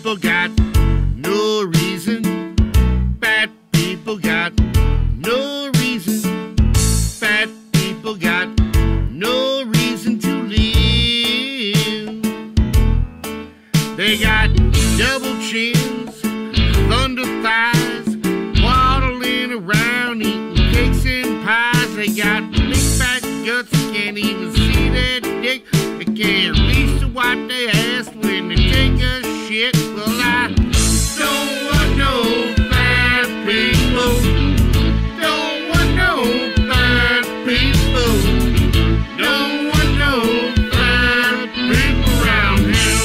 people got no reason. Fat people got no reason. Fat people got no reason to live. They got double chins, thunder thighs, waddling around eating cakes and pies. They got big fat guts, can't even see their dick. They can't reach to wipe their ass when they take a shit. Well, I don't want no fat people. Don't want no fat people. Don't want no fat people around here.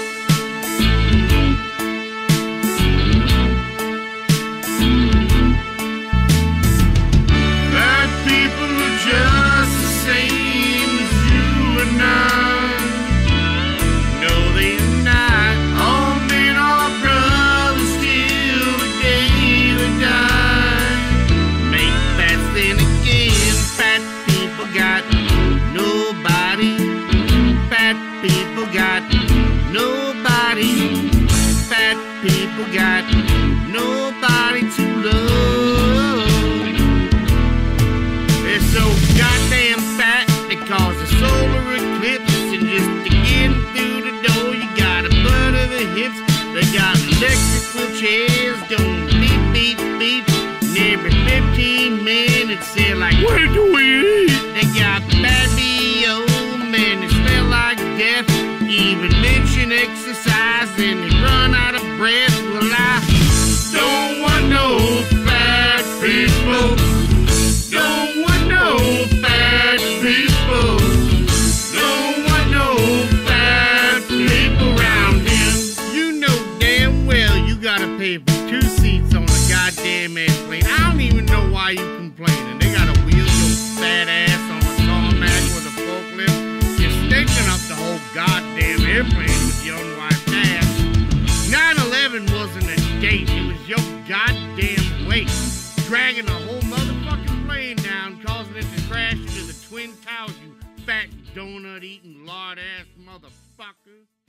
Fat people are just the same as you and I. No, they're not. All men are brothers till the day they die. Make fats then again. Fat people got nobody. Fat people got nobody. Fat people got nobody to love. They're so goddamn fat they cause a solar eclipse. And just to get through the door, you gotta butter the hips. They got electric wheelchairs going beep, beep, beep. And every 15 minutes they're like, where do we eat? They got bad B.O., man, they smell like death. Even mention exercise and they run out of breath. Well, I don't want no fat people. Don't want no fat people. Don't want no fat people around here. You know damn well you gotta pay for 2 seats on a goddamn airplane. I don't even know why you complaining. They gotta wheel your fat ass on a tarmac with a forklift. You're stinking up the whole goddamn airplane with your unwiped ass. 9/11 wasn't a date, it was your goddamn weight dragging the whole motherfucking plane down, causing it to crash into the Twin Towers, you fat donut-eating, lard-ass motherfucker.